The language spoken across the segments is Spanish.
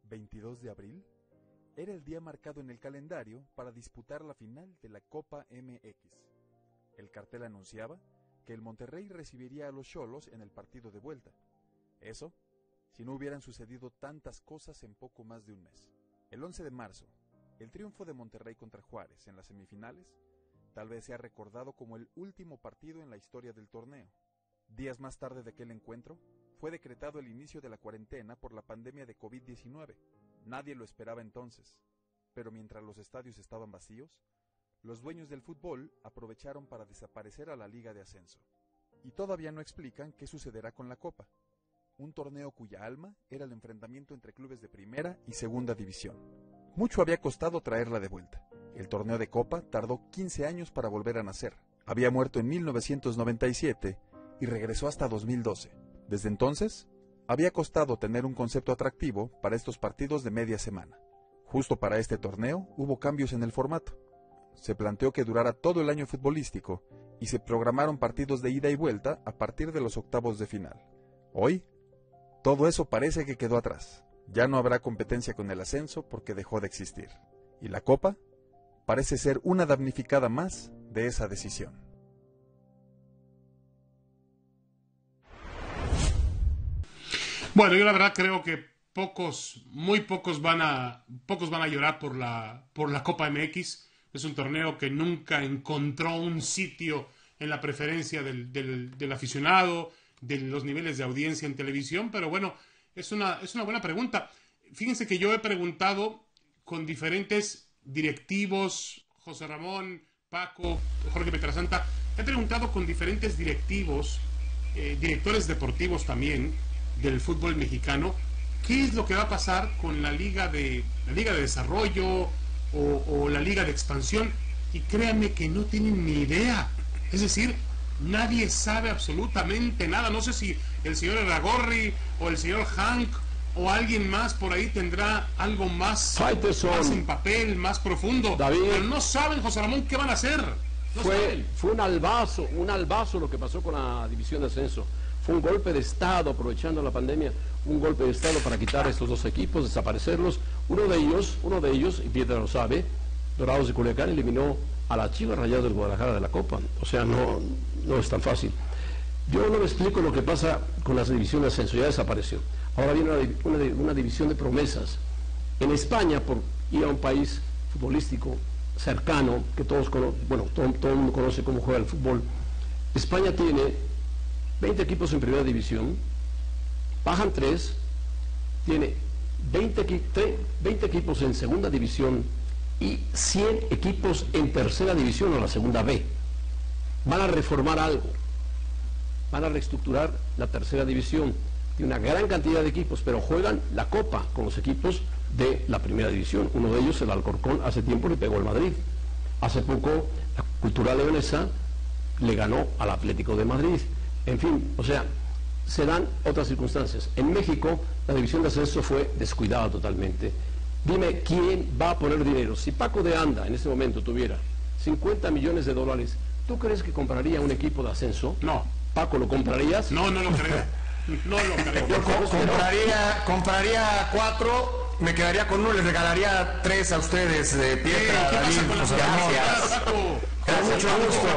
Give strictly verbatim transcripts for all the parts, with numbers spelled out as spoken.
veintidós de abril, era el día marcado en el calendario para disputar la final de la Copa M X. El cartel anunciaba que el Monterrey recibiría a los Xolos en el partido de vuelta. Eso, si no hubieran sucedido tantas cosas en poco más de un mes. El once de marzo, el triunfo de Monterrey contra Juárez en las semifinales, tal vez sea recordado como el último partido en la historia del torneo. Días más tarde de aquel encuentro, fue decretado el inicio de la cuarentena por la pandemia de COVID diecinueve. Nadie lo esperaba entonces, pero mientras los estadios estaban vacíos, los dueños del fútbol aprovecharon para desaparecer a la Liga de Ascenso. Y todavía no explican qué sucederá con la Copa, un torneo cuya alma era el enfrentamiento entre clubes de primera y segunda división. Mucho había costado traerla de vuelta. El torneo de Copa tardó quince años para volver a nacer. Había muerto en mil novecientos noventa y siete y regresó hasta dos mil doce. Desde entonces, había costado tener un concepto atractivo para estos partidos de media semana. Justo para este torneo hubo cambios en el formato. Se planteó que durara todo el año futbolístico y se programaron partidos de ida y vuelta a partir de los octavos de final. Hoy, todo eso parece que quedó atrás. Ya no habrá competencia con el ascenso porque dejó de existir. Y la Copa parece ser una damnificada más de esa decisión. Bueno, yo la verdad creo que pocos, muy pocos van a, pocos van a llorar por la, por la Copa M X. Es un torneo que nunca encontró un sitio en la preferencia del, del, del aficionado, de los niveles de audiencia en televisión, pero bueno, es una, es una buena pregunta. Fíjense que yo he preguntado con diferentes directivos, José Ramón, Paco, Jorge Petrasanta, he preguntado con diferentes directivos, eh, directores deportivos también, del fútbol mexicano, qué es lo que va a pasar con la liga de la liga de desarrollo o, o la liga de expansión, y créanme que no tienen ni idea. Es decir, nadie sabe absolutamente nada. No sé si el señor Erragorri o el señor Hank o alguien más por ahí tendrá algo más, más en papel, más profundo, David, pero no saben, José Ramón, qué van a hacer. No fue, fue un albazo, un albazo lo que pasó con la división de ascenso. Fue un golpe de Estado, aprovechando la pandemia, un golpe de Estado para quitar a estos dos equipos, desaparecerlos. Uno de ellos, uno de ellos, y Piedra lo sabe, Dorados de Culiacán eliminó a la Chivas Rayadas del Guadalajara de la Copa. O sea, no, no es tan fácil. Yo no me explico lo que pasa con las divisiones de ascenso, ya desapareció. Ahora viene una, una, una división de promesas. En España, por ir a un país futbolístico cercano, que todos conocen, bueno, todo, todo el mundo conoce cómo juega el fútbol, España tiene veinte equipos en primera división, bajan tres, tiene veinte, veinte equipos en segunda división y cien equipos en tercera división o la segunda B. Van a reformar algo, van a reestructurar la tercera división. Tiene una gran cantidad de equipos, pero juegan la Copa con los equipos de la primera división. Uno de ellos, el Alcorcón, hace tiempo le pegó al Madrid. Hace poco la Cultural Leonesa le ganó al Atlético de Madrid. En fin, o sea, se dan otras circunstancias. En México, la división de ascenso fue descuidada totalmente. Dime, ¿quién va a poner dinero? Si Paco de Anda en este momento tuviera cincuenta millones de dólares, ¿tú crees que compraría un equipo de ascenso? No. ¿Paco, lo comprarías? No, no lo creo. No lo creo. Yo co compraría, compraría cuatro, me quedaría con uno, les regalaría tres a ustedes, eh, Pietra, ¿Qué David, pasa con las José Ramón. gracias, Paco? Con mucho gusto.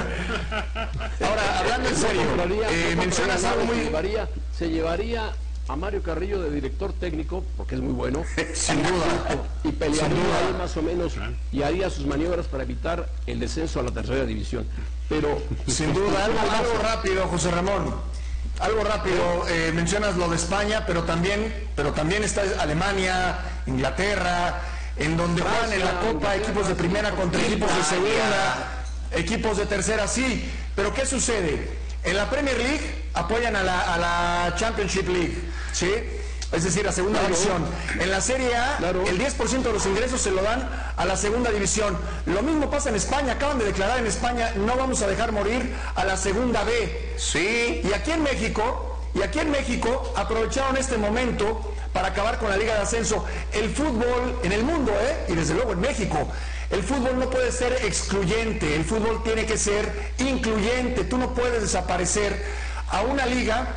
Ahora, hablando en serio, eh, mencionas algo muy... Se llevaría, se llevaría a Mario Carrillo de director técnico, porque es muy bueno, sin duda, y pelearía ahí más o menos, y haría sus maniobras para evitar el descenso a la tercera división. Pero, sin duda, algo, algo rápido, José Ramón, algo rápido, eh, mencionas lo de España, pero también, pero también está Alemania, Inglaterra, en donde juegan en la Copa equipos de primera contra equipos de segunda, equipos de tercera, sí, pero ¿qué sucede? En la Premier League apoyan a la, a la Championship League, ¿sí? Es decir, la segunda claro. división. En la Serie A, claro. el diez por ciento de los ingresos se lo dan a la segunda división. Lo mismo pasa en España, acaban de declarar en España, no vamos a dejar morir a la segunda B. Sí. Y aquí en México, y aquí en México aprovecharon este momento para acabar con la Liga de Ascenso. El fútbol en el mundo, ¿eh? Y desde luego en México, el fútbol no puede ser excluyente, el fútbol tiene que ser incluyente. Tú no puedes desaparecer a una liga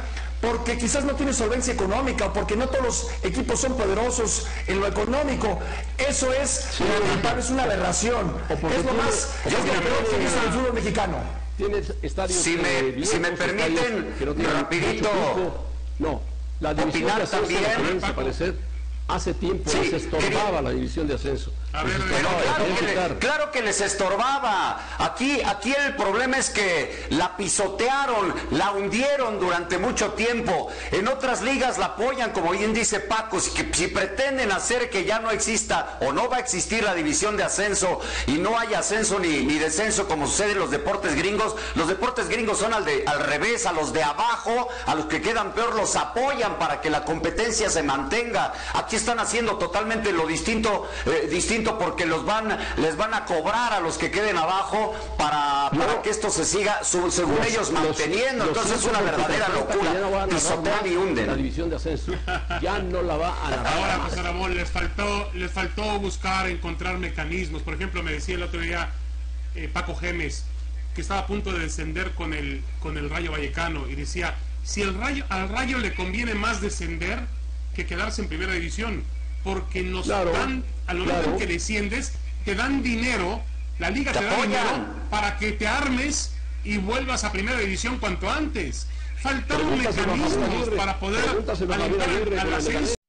porque quizás no tiene solvencia económica o porque no todos los equipos son poderosos en lo económico. Eso es, sí, es una aberración. Es lo más, es lo peor que hizo el fútbol mexicano. Tienes estadios si me, viejos, si me permiten, que no rapidito, no, la división de ascenso también, a parecer, hace tiempo sí, les estorbaba la división de ascenso. A ver, pero claro, que le, claro que les estorbaba. Aquí, aquí el problema es que la pisotearon, la hundieron durante mucho tiempo. En otras ligas la apoyan, como bien dice Paco, si, que, si pretenden hacer que ya no exista o no va a existir la división de ascenso y no hay ascenso ni, ni descenso como sucede en los deportes gringos, los deportes gringos son al, de, al revés, a los de abajo, a los que quedan peor los apoyan para que la competencia se mantenga. Aquí están haciendo totalmente lo distinto, eh, distinto porque los van, les van a cobrar a los que queden abajo para, no, para que esto se siga, su, según los, ellos, manteniendo. Los, Entonces los es una verdadera locura. No pisotean y hunden. La división de ascenso ya no la va a narrar. Ahora, José Ramón, les faltó, les faltó buscar, encontrar mecanismos. Por ejemplo, me decía el otro día eh, Paco Gemes, que estaba a punto de descender con el, con el Rayo Vallecano, y decía, si el Rayo, al Rayo le conviene más descender que quedarse en primera división, porque nos claro, dan, al momento claro. en que desciendes, te dan dinero, la liga te, te da apoyan. dinero para que te armes y vuelvas a primera división cuanto antes. Faltaron mecanismos para poder alentar al ascenso.